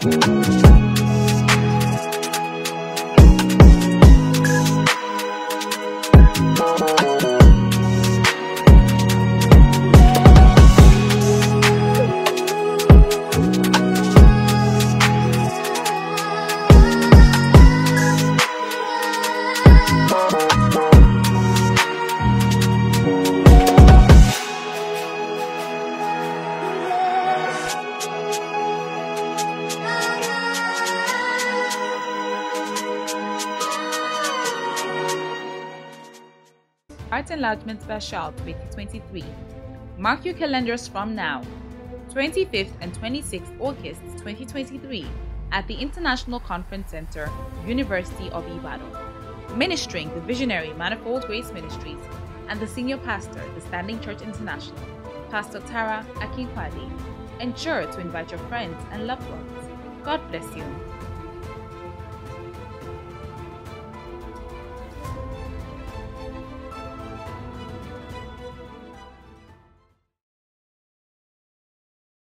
Art Enlargement Speciale 2023. Mark your calendars from now, 25th and 26th August 2023 at the International Conference Center, University of Ibadan. Ministering the visionary Manifold Grace Ministries and the senior pastor, the Standing Church International, Pastor Tara Akinkwade. Ensure to invite your friends and loved ones. God bless you.